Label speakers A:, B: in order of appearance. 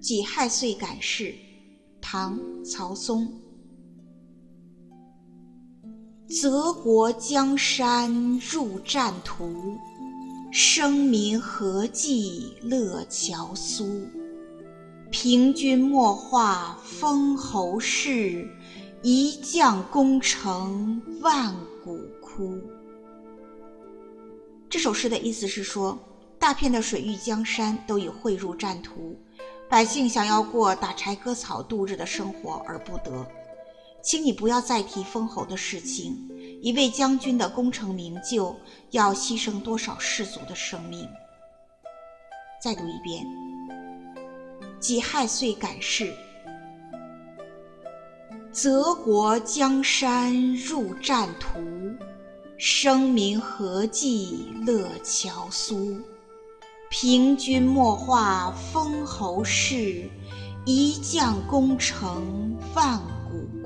A: 己亥岁感事，唐·曹松。泽国江山入战途，生民何计乐乔苏。平君莫话封侯事，一将功成万骨枯。这首诗的意思是说，大片的水域江山都已汇入战途，百姓想要过打柴割草度日的生活而不得，请你不要再提封侯的事情，一位将军的功成名就要牺牲多少士卒的生命。再读一遍，己亥岁感事，泽国江山入战途，生民何计乐乔苏。平君莫话封侯事，一将功成万骨